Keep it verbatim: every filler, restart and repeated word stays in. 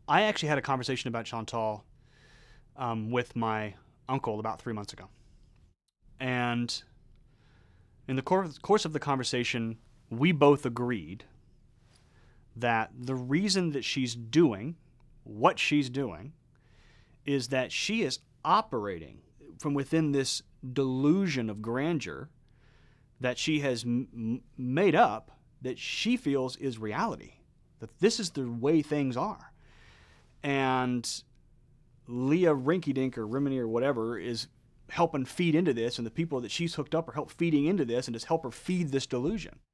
I actually had a conversation about Chantal um, with my uncle about three months ago. And in the course course of the conversation, we both agreed that the reason that she's doing what she's doing is that she is operating from within this delusion of grandeur that she has m- made up that she feels is reality, that this is the way things are. And Leah Rinky-Dink or Rimini or whatever is helping feed into this, and the people that she's hooked up are help feeding into this and just help her feed this delusion.